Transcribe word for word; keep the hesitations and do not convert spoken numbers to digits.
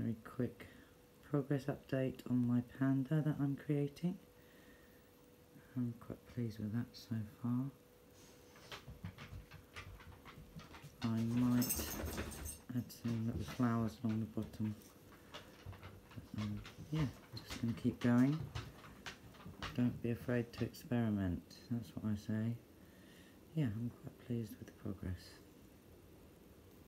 very quick progress update on my panda that I'm creating. I'm quite pleased with that so far. I might add some little flowers along the bottom. But, um, yeah, just going to keep going. Don't be afraid to experiment, that's what I say. Yeah, I'm quite pleased with the progress.